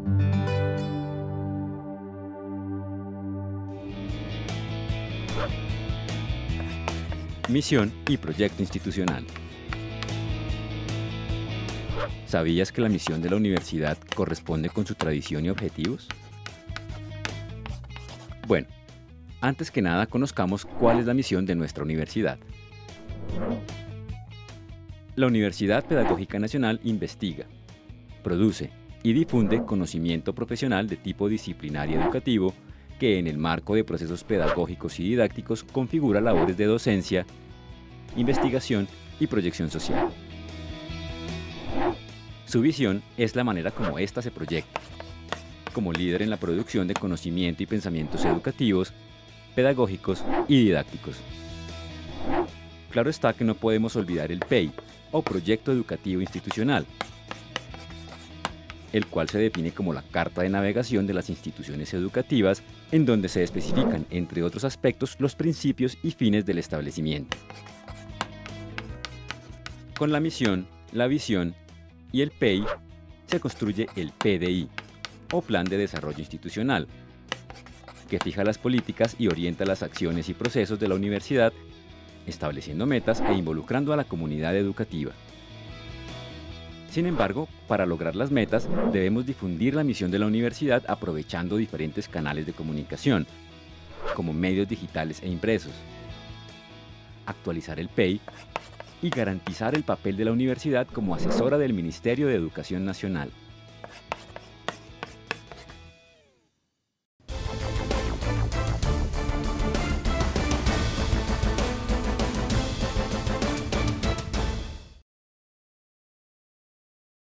Misión y proyecto institucional. ¿Sabías que la misión de la universidad corresponde con su tradición y objetivos? Bueno, antes que nada conozcamos cuál es la misión de nuestra universidad. La Universidad Pedagógica Nacional investiga, produce y difunde conocimiento profesional de tipo disciplinario y educativo que en el marco de procesos pedagógicos y didácticos configura labores de docencia, investigación y proyección social. Su visión es la manera como ésta se proyecta, como líder en la producción de conocimiento y pensamientos educativos, pedagógicos y didácticos. Claro está que no podemos olvidar el PEI, o Proyecto Educativo Institucional, el cual se define como la carta de navegación de las instituciones educativas, en donde se especifican, entre otros aspectos, los principios y fines del establecimiento. Con la misión, la visión y el PEI se construye el PDI, o Plan de Desarrollo Institucional, que fija las políticas y orienta las acciones y procesos de la universidad, estableciendo metas e involucrando a la comunidad educativa. Sin embargo, para lograr las metas, debemos difundir la misión de la universidad aprovechando diferentes canales de comunicación, como medios digitales e impresos, actualizar el PEI y garantizar el papel de la universidad como asesora del Ministerio de Educación Nacional.